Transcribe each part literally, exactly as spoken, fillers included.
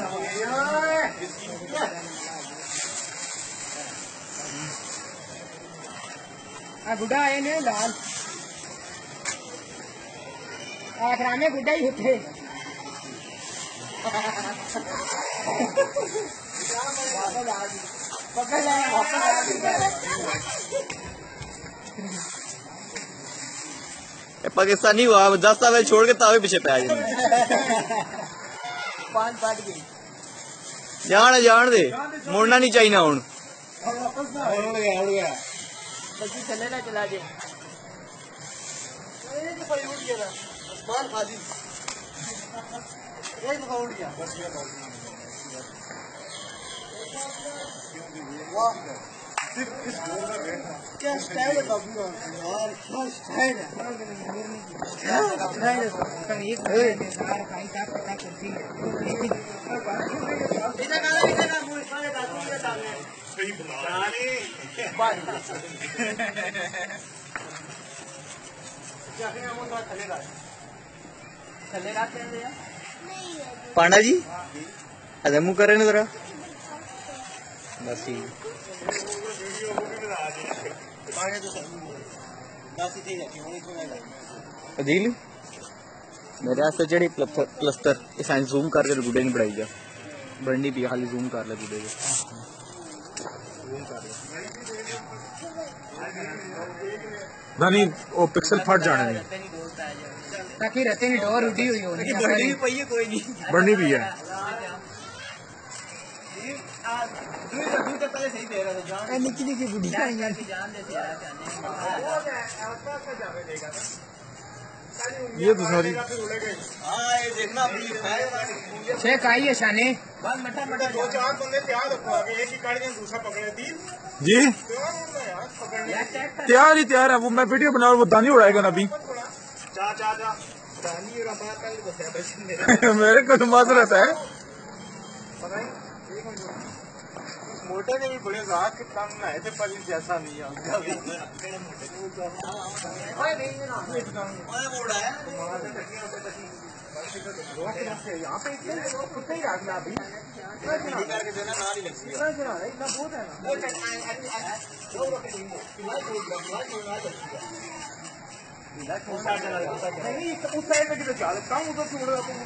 गुड्डा आए ने लाल आखरा में गुड्डा ही होते पाकिस्तानी हुआ दस साल छोड़ के तावे पीछे पै जाए जान जान दे मुड़ना नहीं चाहिए ना हूं चले ना चला जाए क्या स्टाइल है बाबू यार क्या स्टाइल है क्या स्टाइल है एक यार काई का पता करती है इधर का इधर का मुंह सारे दांतों के सामने सही बुलाने बात क्या है हम थोड़ा चलेगा चलेगा चले पांडा जी अरे मुंह करे ना जरा बस ही अदील मेरे आस्ते जेडी क्लस्टर इस जूम करके गुड्डे नहीं बढ़ाई जा बढ़नी पी खाली जूम कर ले गुड्डे नहीं वो पिक्सल फट जाने में ताकि रहते ही डोर उठी हुई होगी बढ़नी भी पई है कोई नहीं बढ़नी भी है निकी निकी बुढ़ी ये तो सारी शेख आई है शाने दो चार बंदे तैयार रखो आगे एक ही गाड़ी में दूसरा पकड़े थी जी तैयार ही तैयार है वो मैं वीडियो बना वो दानी उड़ाएगा ना अभी जा जा जा दानी और बात पहले बताया बस मेरे को तो माजरत है मोटे ने भी बड़े रात के काम में आए थे पर जैसा नहीं है यहाँ पे कुत्ते ही रात में अभी करके देना ना नहीं लगती इतना बहुत है नहीं उस साइड में किधर जा सकता हूँ उधर से उड़ जाता हूँ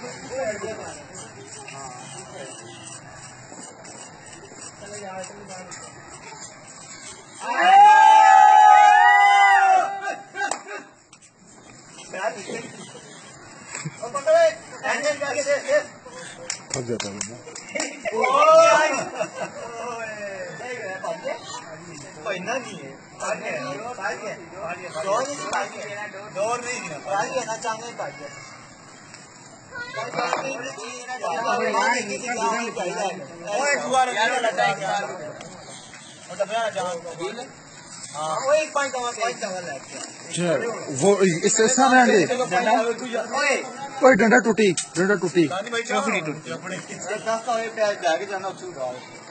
थक जाता है पहना नहीं है दौर नहीं ना चांगे वो इससे सामने कोई डंडा टूटी डंडा टूटी दस का जाके जाना